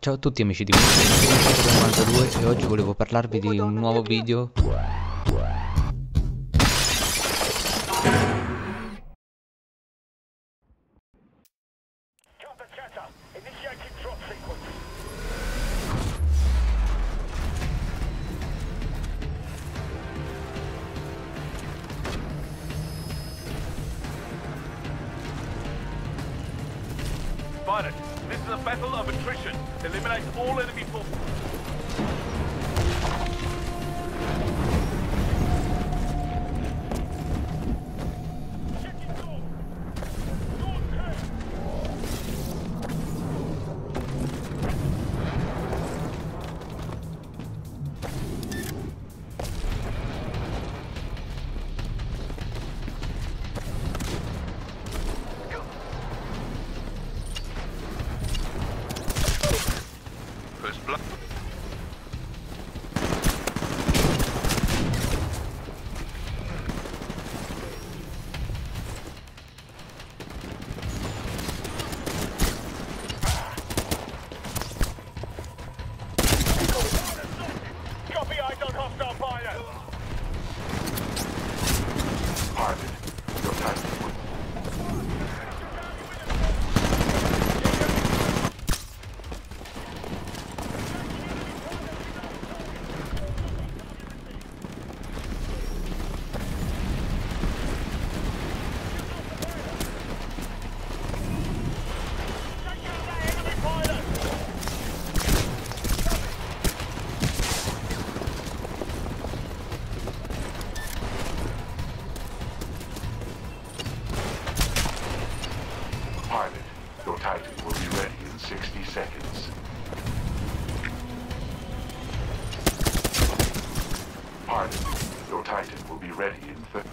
Ciao a tutti amici di multiplayer.it e oggi volevo parlarvi di un nuovo video. Pilot, this is a battle of attrition. Eliminate all enemy forces. First blood. Copy, eyes on hostile pilot. Target. Your target. Pilot, your Titan will be ready in 60 seconds. Pilot, your Titan will be ready in 30.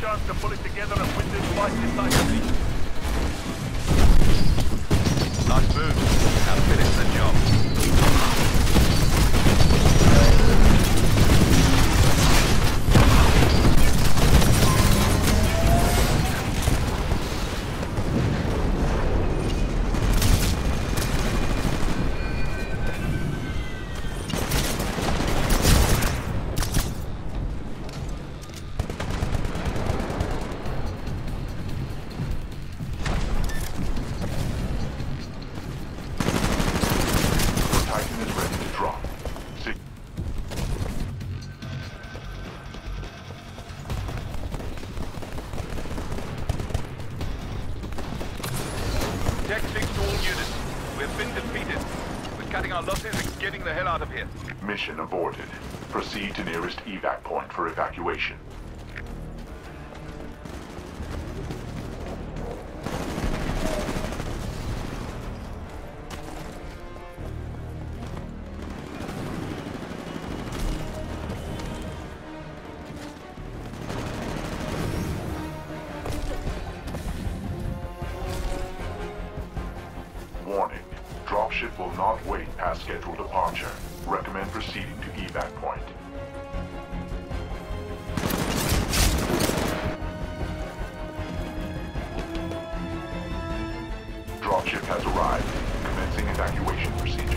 chance to pull it together and win this fight decisively. Nice move. Now finish the job. Tech 6 to all units. We've been defeated. We're cutting our losses and getting the hell out of here. Mission aborted. Proceed to nearest evac point for evacuation. Warning. Dropship will not wait past scheduled departure. Recommend proceeding to evac point. Dropship has arrived. Commencing evacuation procedures.